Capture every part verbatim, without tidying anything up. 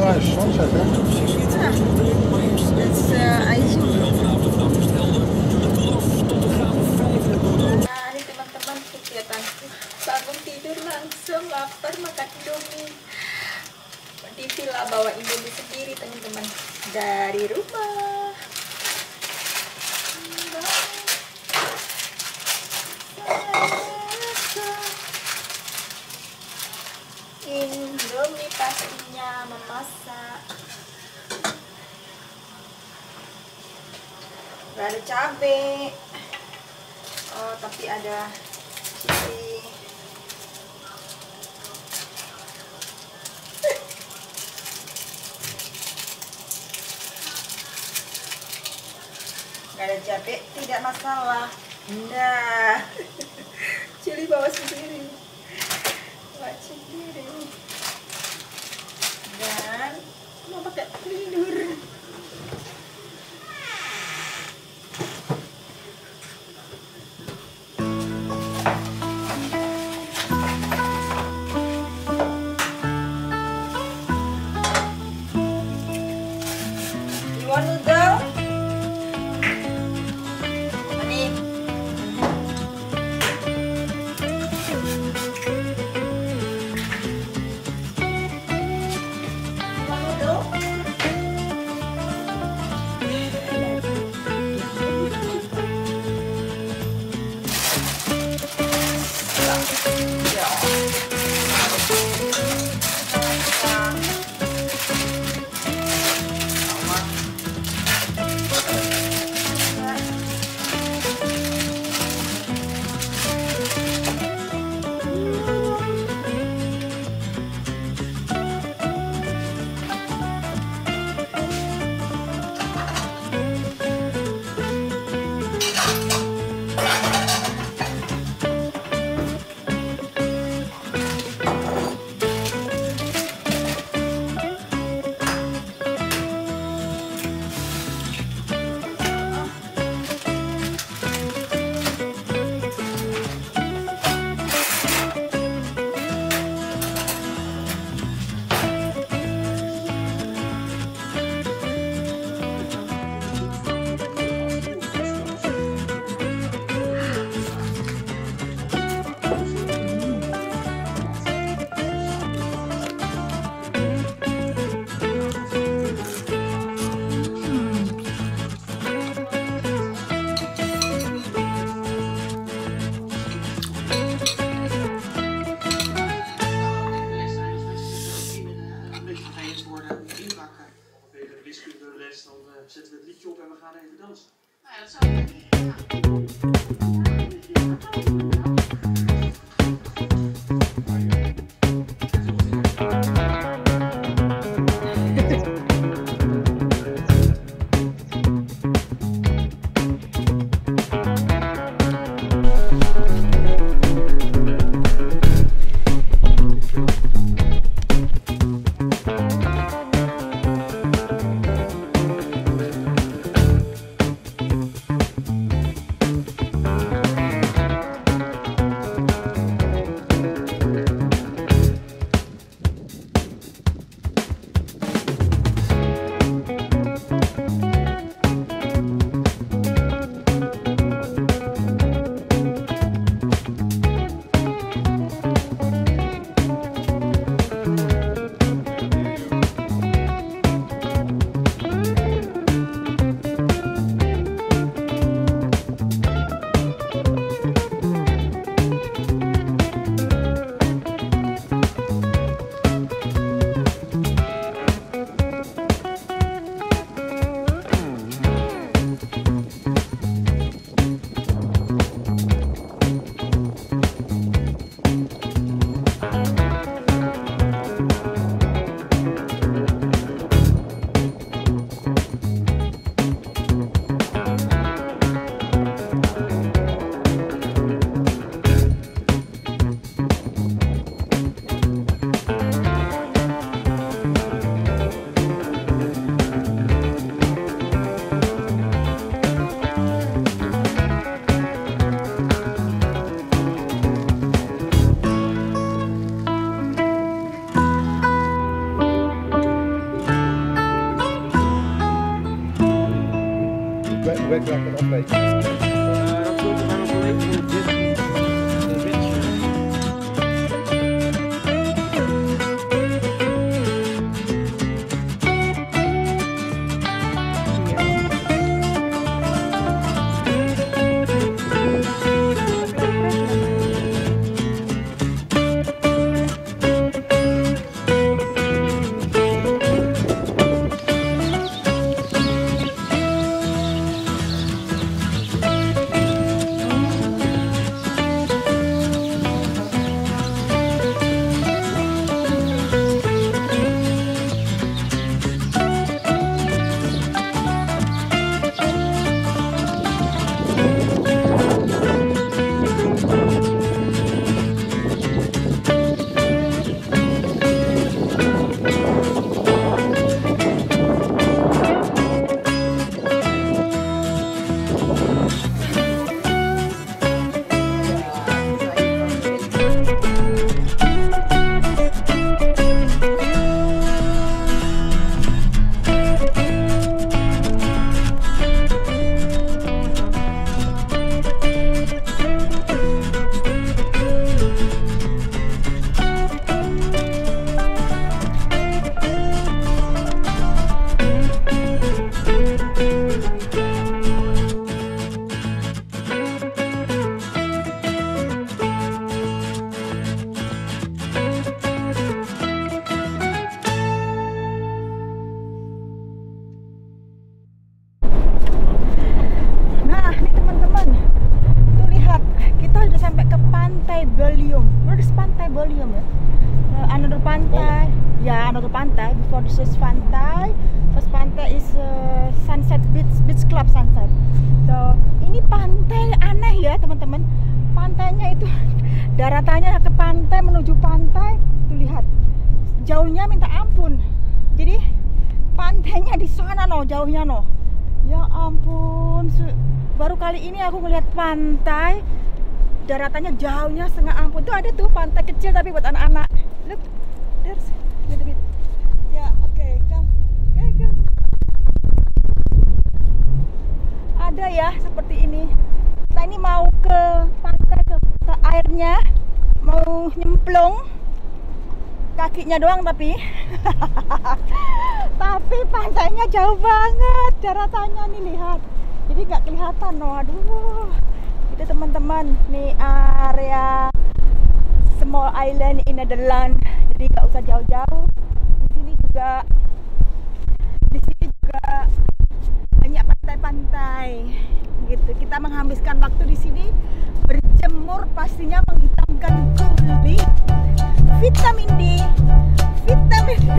Ja, sunset, hè? Ja, dat is uh, ijsje. Nah, ini teman-teman kegiatanku bangun tidur langsung lapar makan indomie di villa, bawa indomie sendiri teman-teman dari rumah. Indomie pastinya memasak. Gak ada cabai. Oh, tapi ada chili. Gak ada cabai, tidak masalah. Nah, chili bawa sendiri. Bawa sendiri. Dan mau pakai tidur. Noodle ini noodle Bolium ya. Uh, another pantai. Oh. Ya, another pantai. Before this is pantai. First pantai is uh, Sunset Beach, Beach Club Sunset. So, ini pantai aneh ya, teman-teman. Pantainya itu daratannya ke pantai menuju pantai. Tuh lihat. Jauhnya minta ampun. Jadi pantainya di sana no, jauhnya no. Ya ampun. Baru kali ini aku ngeliat pantai daratannya jauhnya setengah ampun. Tuh ada tuh pantai kecil tapi buat anak-anak. Look, there's a little bit. Ya, oke, okay, come. Okay, come. Ada ya seperti ini. Kita ini mau ke pantai, ke, ke airnya, mau nyemplung. Kakinya doang tapi. Tapi pantainya jauh banget daratannya nih, lihat. Jadi nggak kelihatan loh. Aduh. Itu teman-teman, nih area small island in Netherlands. Jadi nggak usah jauh-jauh. Di sini juga, di sini juga banyak pantai-pantai. Gitu. Kita menghabiskan waktu di sini berjemur, pastinya menghitamkan kulit. Vitamin D, vitamin D.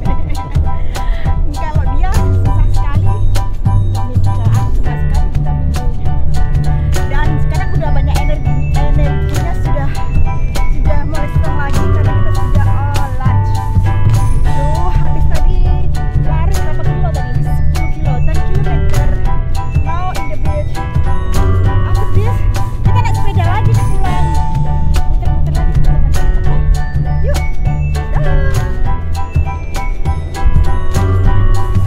Kalau dia susah sekali, vitamin D. Aku suka sekali vitamin D. Dan sekarang udah banyak energi, energinya sudah sudah mulai strong lagi karena kita sudah oh, lunch. Tuh habis tadi lari berapa kilo tadi? sepuluh kilo, sepuluh kilometer. Now in the beach. After this kita naik sepeda lagi nih pulang. Muter-muter lagi teman-teman. Yuk. Dah.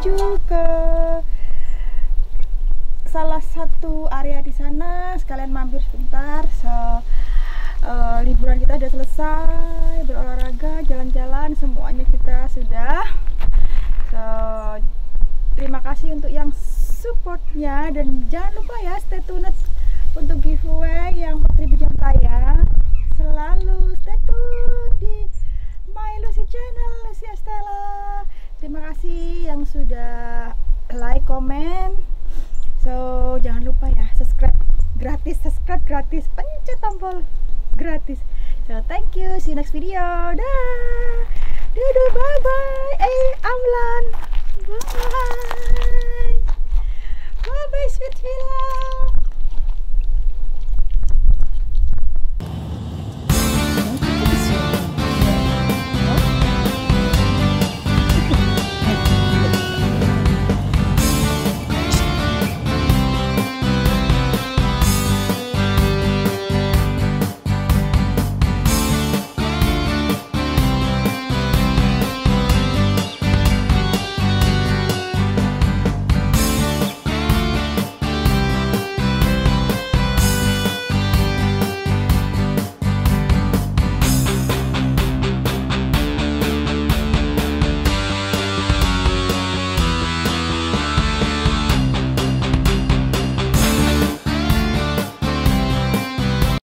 menuju ke salah satu area di sana, sekalian mampir sebentar. So uh, liburan kita udah selesai, berolahraga, jalan-jalan, semuanya kita sudah. So terima kasih untuk yang supportnya, dan jangan lupa ya stay tuned untuk giveaway yang empat ribu jam tayang. Selalu stay tune di My Lucy Channel, Lucy Estella. Terima kasih yang sudah like, comment. So jangan lupa ya subscribe gratis, subscribe gratis, pencet tombol gratis. So thank you, see you next video. Dah, dadah, bye bye. Eh, Amlan.